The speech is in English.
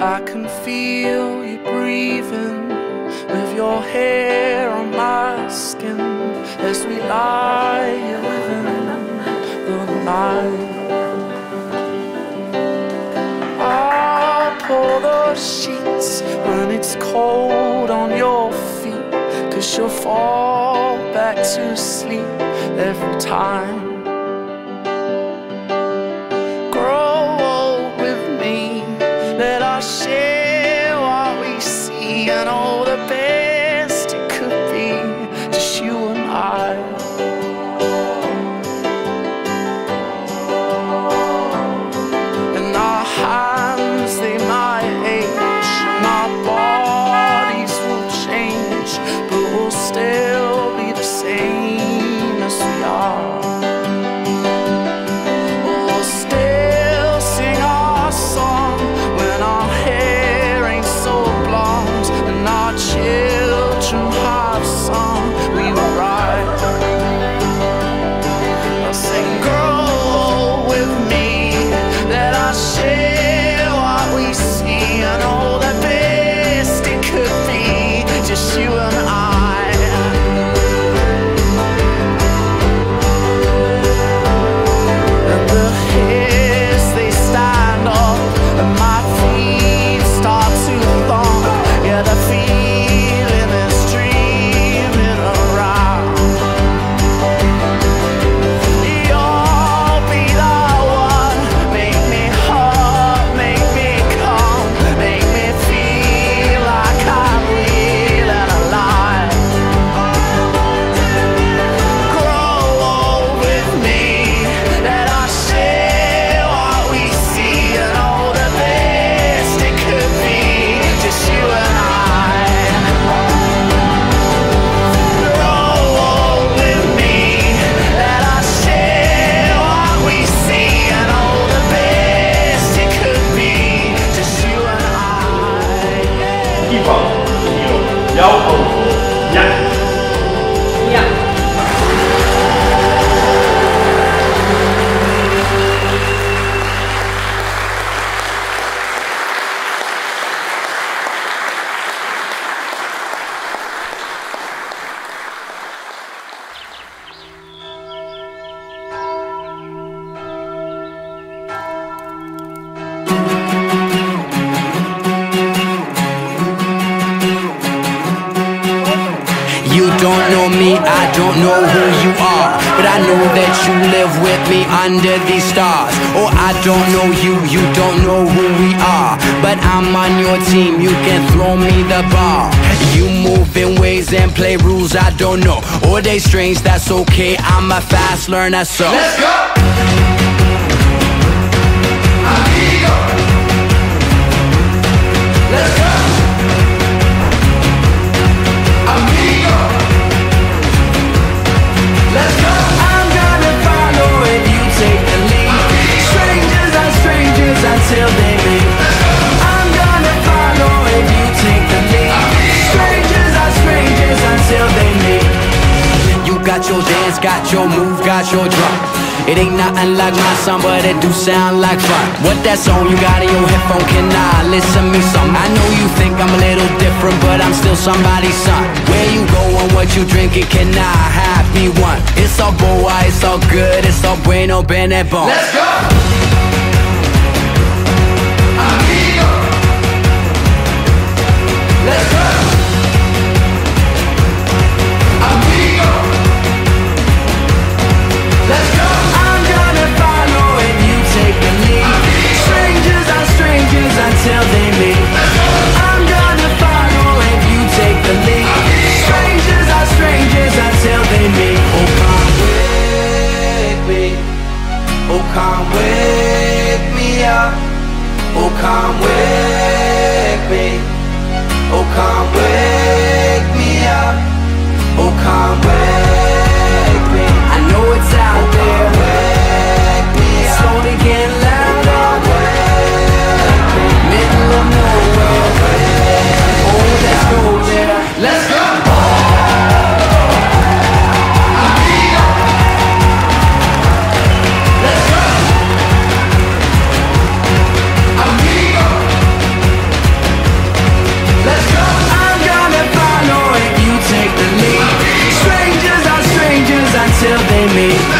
I can feel you breathing with your hair on my skin as we lie here within the night. I'll pull the sheets when it's cold on your feet, 'cause you'll fall back to sleep every time. Grow old with me, let us share what we see, and all the best it could be, just you and I. And our hands, they might age, and our bodies will change, but we'll still be the same as we are. We'll still sing our song when our hair ain't so blonde, and our children have sung we were right. I'll sing, grow with me, let us share what we see, and all the best it could be, just you and I. And the hairs, they stand up, and my feet start to thump. Yeah, the feeling is dreaming around. You'll be the one, make me hurt, make me come, make me feel like I'm real and alive. Grow old with me, let us share what we see, and all the best it could be, just you and I. Grow old with me, let us share what we see, and all the best it could be, just you and I. 地方1楼摇头呀呀。 You don't know me, I don't know who you are, but I know that you live with me under these stars. Oh, I don't know you, you don't know who we are, but I'm on your team, you can throw me the ball. You move in ways and play rules I don't know, or they strange, that's okay, I'm a fast learner, so let's go! Amigo. Let's go! Amigo. Let's go! I'm gonna follow if you take the lead. Strangers are strangers until they meet. I'm gonna follow if you take the lead. Strangers are strangers until they meet. You got your dance, got your move, got your drum. It ain't nothing like my song, but it do sound like fun. What that song you got in your headphone, can I listen me some? I know you think I'm a little different, but I'm still somebody's son. Where you go and what you drinking, can I have me one? It's all boa, it's all good, it's all bueno, bene, bon. Let's go! Amigo. Let's go! Amigo. Let's go! I'm gonna follow if you take the lead. Strangers are strangers until they meet. I'm gonna follow if you take the lead. Strangers are strangers until they meet. Oh, come with me. Oh, come with me. me.